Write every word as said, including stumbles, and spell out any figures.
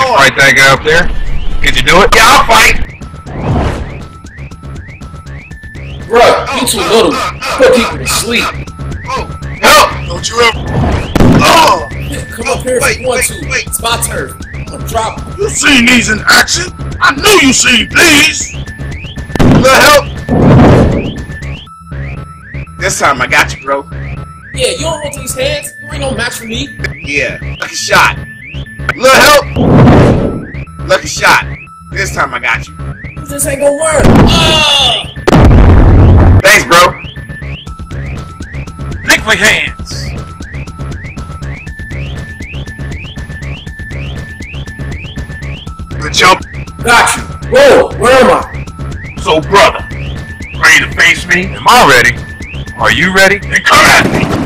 fight that guy up there? Could you do it? Yeah, I'll fight! Bruh, you too little. Put people to sleep. Help! Don't you ever... Oh! Come up here if you want to. It's my turn. I'm dropping. You seen these in action? I knew you seen these! Little help! This time I got you, bro. Yeah, you don't want these hands. You ain't no match for me. Yeah, lucky shot. Little help! Lucky shot. This time I got you. This ain't gonna work. Oh! Thanks, bro. Lick my hands. Good jump. Got you. Whoa, where am I? So, brother, ready to face me? Am I ready? Are you ready? Then come at me.